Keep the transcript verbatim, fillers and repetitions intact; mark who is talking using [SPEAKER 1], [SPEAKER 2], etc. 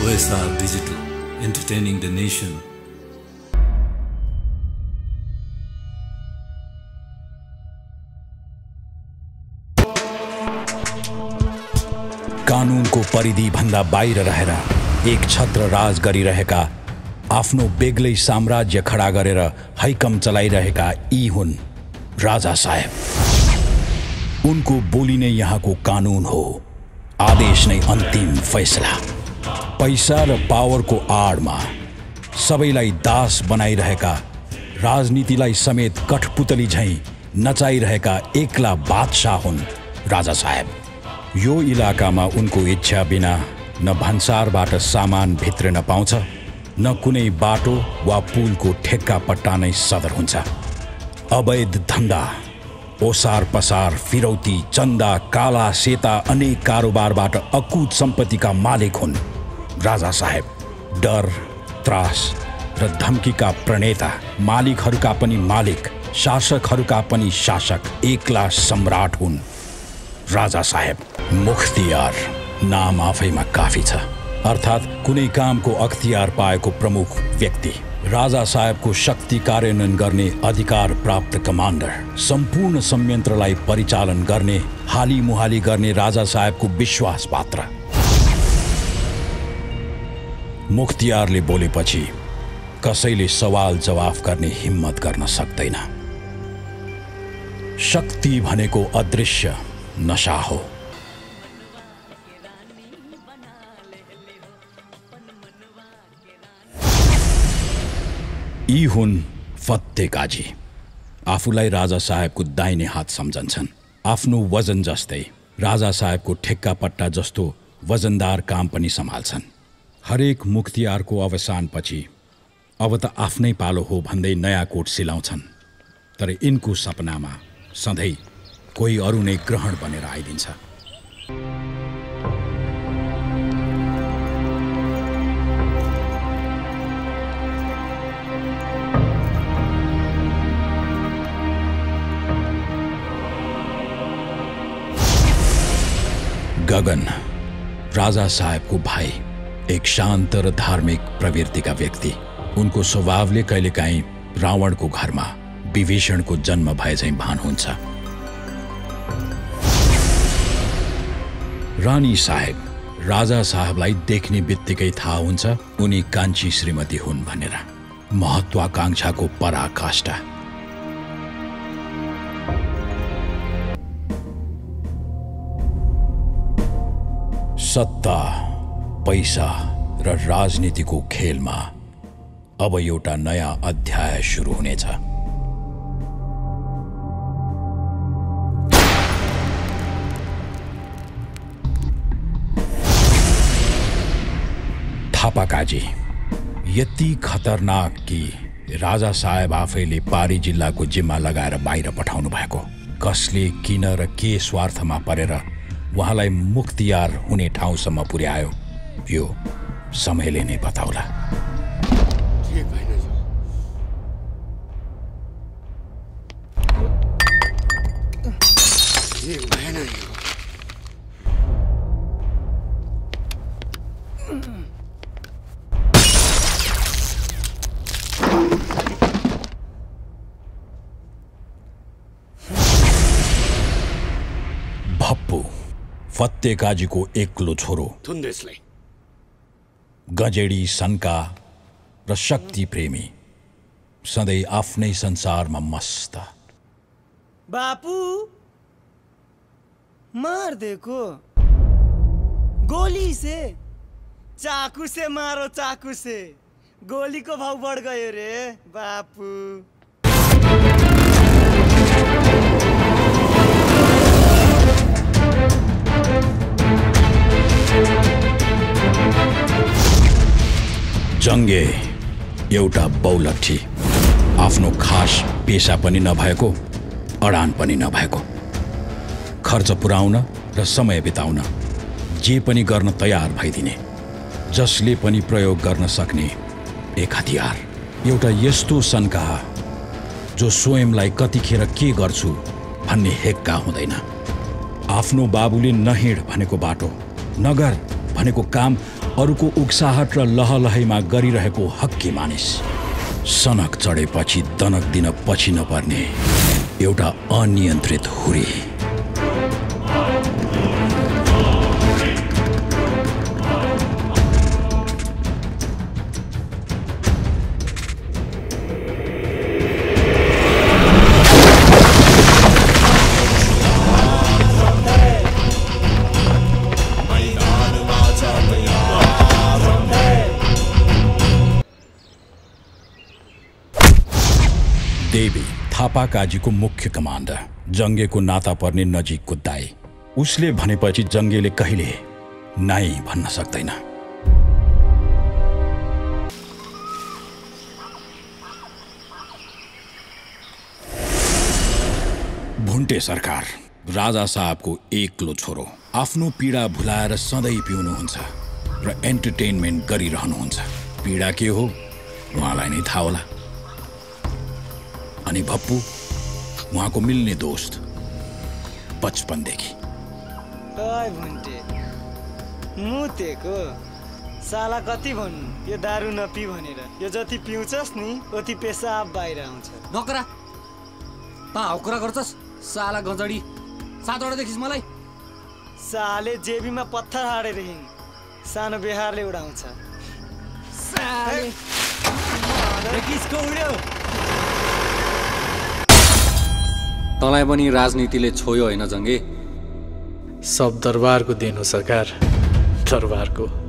[SPEAKER 1] O S R Digital, entertaining the nation.
[SPEAKER 2] कानुनको परिधि भन्दा बाहिर रहेर एक छत्र राज गरिरहेका, आफ्नो बेग्लै साम्राज्य खडा गरेर हैकम चलाइरहेका यी हुन् राजा साहेब। उनको बोली नै यहाँको कानुन हो, आदेश नै अन्तिम फैसला। पैसा र पावरको आडमा सबैलाई दास बनाइरहेका, राजनीतिलाई समेत कठपुतली झैं नचाइरहेका एक्ला बादशाह हुन् राजा साहेब। यो इलाकामा उनको इच्छा बिना न भन्सारबाट सामान भित्रिन पाउँछ, न कुनै बाटो वा पुलको ठेक्का पट्टा नै सदर हुन्छ। अवैध धन्दा, ओसार पसार, फिरौती, चन्दा, काला सेता अनेक कारोबारबाट अकुत सम्पत्तिका मालिक हुन् राजा साहेब। डर, त्रास र धम्कीका प्रणेता, मालिकहरूका पनि मालिक, शासकहरूका पनि शासक, एक्ला सम्राट हुन् राजा साहेब। मुख्तियार नाम आफैमा काफी छ, अर्थात् कुनै कामको अख्तियार पाएको प्रमुख व्यक्ति। राजा साहेबको शक्ति कार्यान्वयन गर्ने अधिकार प्राप्त कमान्डर, सम्पूर्ण संयन्त्रलाई परिचालन गर्ने, हाली मुहाली गर्ने राजा साहेबको विश्वास पात्र। मुख्तियारले बोलेपछि कसैले सवाल जवाफ गर्ने हिम्मत गर्न सक्दैन। शक्ति भनेको अदृश्य नशा हो। यी हुन् फत्ते काजी। आफूलाई राजा साहेबको दाहिने हात सम्झन्छन्। आफ्नो वजन जस्तै राजा साहेबको ठेक्का पट्टा जस्तो वजनदार काम पनि सम्हाल्छन्। हरेक मुख्तियारको अवसानपछि अब त आफ्नै पालो हो भन्दै नयाँ कोट सिलाउँछन्, तर यिनको सपनामा सधैँ कोही अरू नै ग्रहण बनेर आइदिन्छ। गगन, राजा साहेबको भाइ, एक शान्त र धार्मिक प्रवृत्तिका व्यक्ति। उनको स्वभावले कहिलेकाहीँ रावणको घरमा विभीषणको जन्म भए चाहिँ भान हुन्छ। रानी साहेब, राजा साहेबलाई देख्ने बित्तिकै थाहा हुन्छ उनी कान्छी श्रीमती हुन् भनेर। महत्वाकांक्षाको पराकाष्ठा। सत्ता, पैसा र राजनीतिको खेलमा अब एउटा नयाँ अध्याय सुरु हुनेछ। थापाकाजी यति खतरनाक कि राजा साहेब आफैले पारी जिल्लाको जिम्मा लगाएर बाहिर पठाउनु भएको। कसले, किन र के स्वार्थमा परेर उहाँलाई मुख्तियार हुने ठाउँसम्म पुर्यायो, यो समयले नै बताउला। भप्पु, फत्ते काजीको एक्लो छोरो, गजेडी, सन्का र शक्ति प्रेमी, सधैँ आफ्नै संसारमा मस्त।
[SPEAKER 3] बापू मार देखो, गोली से, चाकू से मारो, चाकू से। गोली को भाव बढ़ गयो रे बापू।
[SPEAKER 2] जङ्गे एउटा बौलठी, आफ्नो खास पेशा पनि नभएको, अडान पनि नभएको, खर्च पुर्याउन र समय बिताउन जे पनि गर्न तयार भइदिने, जसले पनि प्रयोग गर्न सक्ने एक हतियार। एउटा यस्तो सन्काहा जो स्वयंलाई कतिखेर के गर्छु भन्ने हेक्का हुँदैन। आफ्नो बाबुले नहिँड भनेको बाटो, नगर भनेको काम अरूको उक्साहट र लहलहैमा गरिरहेको हक्की मानिस, सनक चढेपछि दनक दिन पछि नपर्ने एउटा अनियन्त्रित हुरी। देवी थापा काजीको मुख्य कमान्डर जङ्गेको नाता पर्ने नजिक कुद्दाए। उसले भनेपछि जङ्गेले कहिले नाइ भन्न सक्दैन। भुन्टे सरकार राजा साहबको एक्लो छोरो, आफ्नो पीडा भुलाएर सधैँ पिउनुहुन्छ र एन्टरटेनमेन्ट गरिरहनुहुन्छ। पीडा के हो उहाँलाई नै थाहा होला। अनि भप्पु उहाँको मिल्ने दोस्त बचपनदेखि।
[SPEAKER 3] ओइ भुन्टे मुतेको साला कति भन्नु यो दारू नपी भनेर। यो जति पिउँछस् नि उति पेसाब बाहिर आउँछ।
[SPEAKER 4] नकरा ता हौकरा गर्छस् साला गजडी। सातवटा देखिस् मलाई?
[SPEAKER 3] साले जेबीमा पत्थर हाडेर हिँड, सानो बिहारले उडाउँछ। साले किसको उड्यो?
[SPEAKER 4] तँलाई पनि राजनीतिले छोयो होइन जङ्गे?
[SPEAKER 5] सब दरबारको देन हो सरकार, दरबारको।